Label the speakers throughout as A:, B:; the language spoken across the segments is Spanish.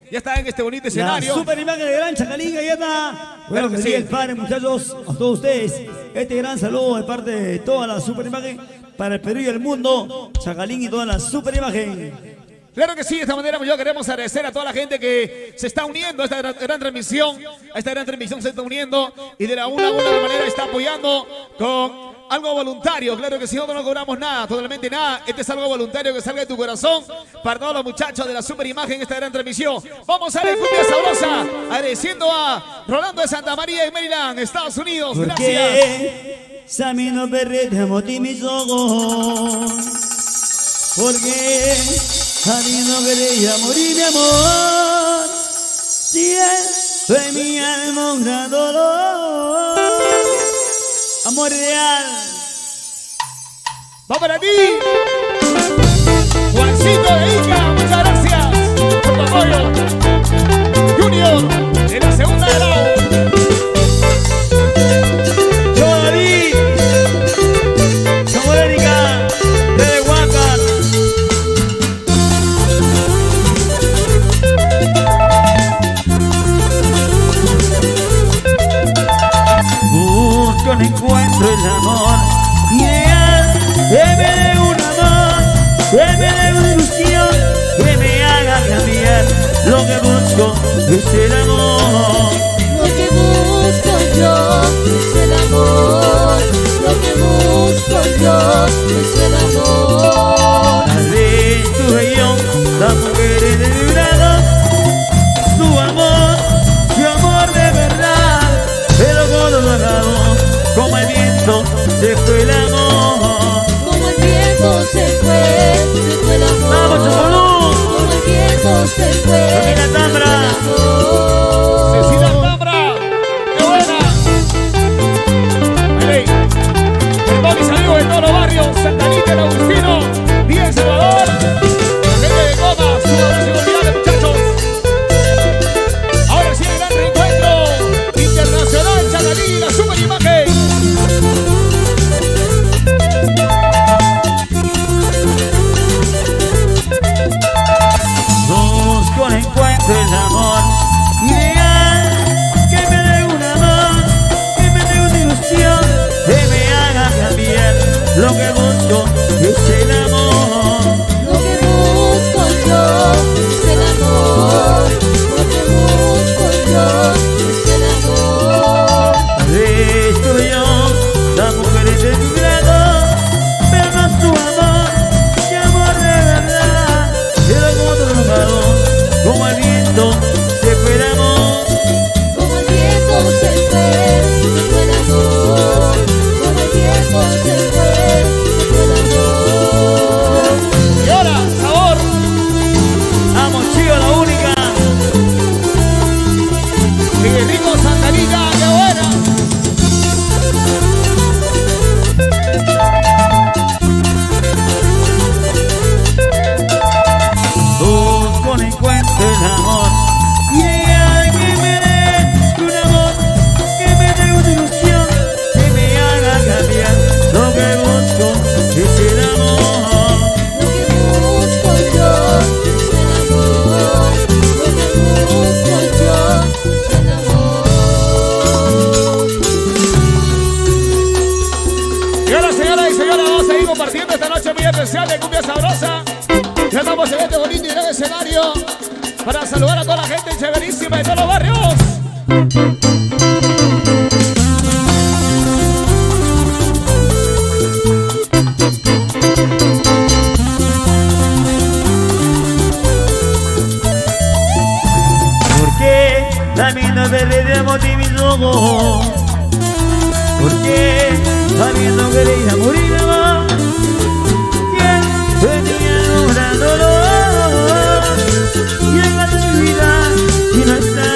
A: ya está en este bonito escenario.
B: La super imagen de Gran Chacalín, ya está. Bueno,
A: Claro que
B: que
A: sí.
B: el padre, muchachos, a todos ustedes. Este gran saludo de parte de toda la super imagen para el Perú y el mundo. Chacalín y toda la super imagen.
A: Claro que sí, de esta manera yo queremos agradecer a toda la gente que se está uniendo a esta gran transmisión. A esta gran transmisión se está uniendo y de una u otra manera está apoyando con algo voluntario. Claro que si nosotros no cobramos nada, totalmente nada. Este es algo voluntario que salga de tu corazón para todos los muchachos de la super imagen en esta gran transmisión. Vamos a la cumbia sabrosa, agradeciendo a Rolando de Santa María en Maryland, Estados Unidos. Gracias.
B: Samino perrete moti mis ojos. Porque a mí no quería morir mi amor. Si él fue mi alma un gran dolor. Amor real.
A: Va para ti, Juancito de Ica, muchas gracias por tu apoyo. Junior, en la segunda de lado.
B: David, somos Erika, de Huacar. Busco, no encuentro el amor ideal, que me dé un amor, que me dé una ilusión, que me haga cambiar. Lo que busco es el amor.
C: Lo que busco yo es el amor. Lo que busco yo es el amor.
B: Tal vez tú y yo, las mujeres de mi lado, su amor de verdad. Pero cuando lo hagamos, como el viento, se fue el amor.
C: Como el viento se fue el amor.
B: ¡Vamos, Chocolú!
C: Como el viento se fue
B: ¡Familia Tambra!
A: Cecilia Tambra, qué buena. Ahí, con todos mis amigos de todos los barrios, Santa Anita, El Agustino, Villa El Salvador, la gente de Goma, su abrazo inolvidable, muchachos. Ahora sí el gran reencuentro internacional, Chacalín, la super imagen.
B: Busco, no encuentro el amor ideal, que me dé un amor, que me dé una ilusión, que me haga cambiar. Lo que busco es el amor.
C: Lo que busco yo es el amor. Lo que busco yo es el amor.
B: Tal vez tú y yo, las mujeres de tu grado, pero no es tu amor, mi amor de verdad. Pero como otro lugar, como el viento, se fue el amor.
C: Como el viento se fue el amor. Como el viento se fue el amor.
A: Y ahora, sabor.
B: Vamos, chico, la única.
A: Qué rico, Santa Anita, qué buena.
B: Busco, no encuentro el amor ideal, que me dé un amor, que me dé una ilusión, que me haga cambiar. Lo que busco es el amor.
C: Lo que busco yo es el amor. Lo que busco yo es el amor.
A: Y ahora, señoras y señores, vamos a seguir compartiendo esta noche muy especial de Cumbia Sabrosa. Ya estamos en este bonito y gran escenario para saludar a toda la gente chéverísima de todos los barrios.
B: ¿Por qué la mina verde de amor de mis ojos? ¿Por qué sabiendo que le iba a morir de amor? ¿Quién venía un gran dolor? Llega a mi vida y no está.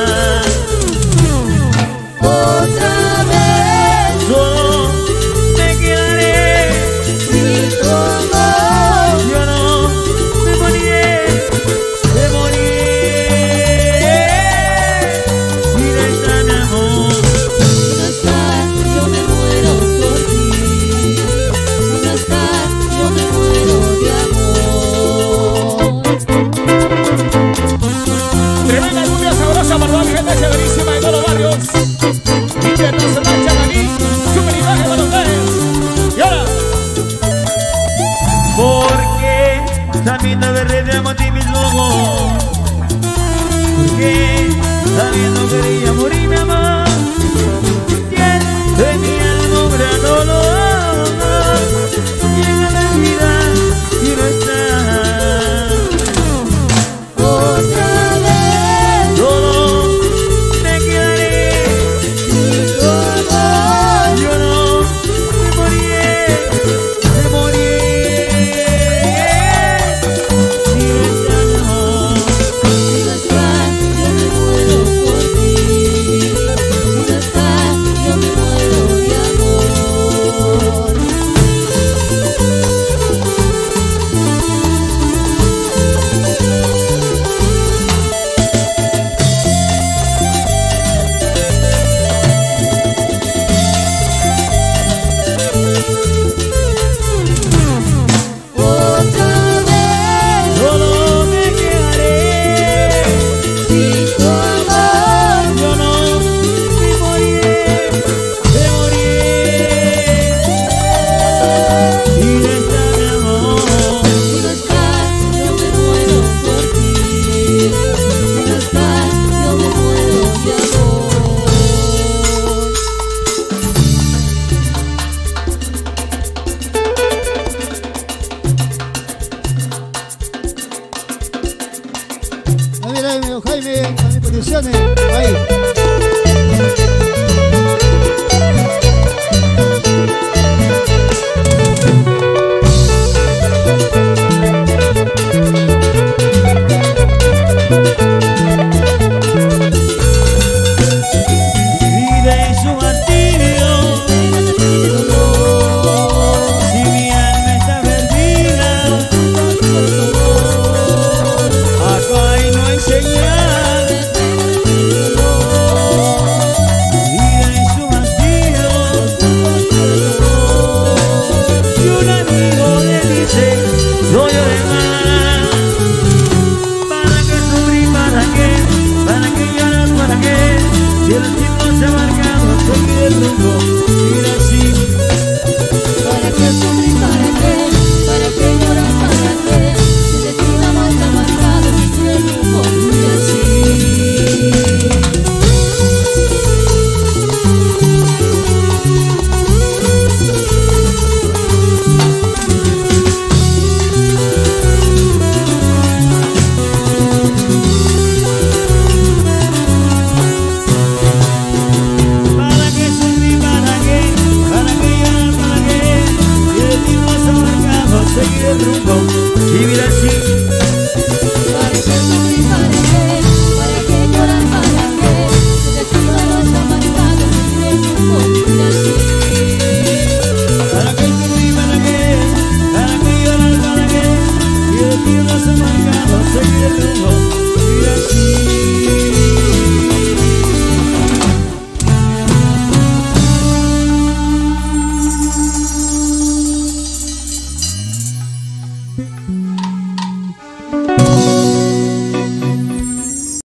C: Otra vez
B: Solo me quedaré
C: sin tu amor.
B: yo no me moriré, me moriré. Y no está mi amor.
C: Si no estás, yo me muero por ti.
B: qué? Sabiendo que quería morir mi amor. ¿Quién tenía el nombre a dolor? Llega la vida y no está.
C: Otra vez
B: Solo me quedaré
C: sin tu amor.
B: yo no me moriré sin no está mi amor.
C: Si no estás, yo me muero por ti. Si no estás, yo me muero de amor. Otra vez
B: Solo me quedaré
C: sin tu amor.
B: yo no me moriré y no está mi amor.
C: Si no estás, yo me muero por ti. Si no estás, yo me muero de amor.
D: Mira, amigo Jaime, a mis peticiones. Ahí.
B: Vida es un martirio si mi alma está perdida. Acá hay no hay señal. Vida es un martirio y un amigo le dice no llores más. ¿Para qué sufrir? ¿Para qué? ¿Para qué llorar? ¿Para qué? Si el tiempo se ha marcado, seguir el rumbo, ir así.
C: ¿Para qué sufrir? ¿Para qué? ¿Para qué llorar? ¿Para qué? Si de ti la mata marcado, si el rumbo y así.
B: ¿Para qué sufrir? ¿Para qué? ¿Para qué llorar? ¿Para qué? Si el tiempo se ha marcado, seguir el rumbo, vivir así.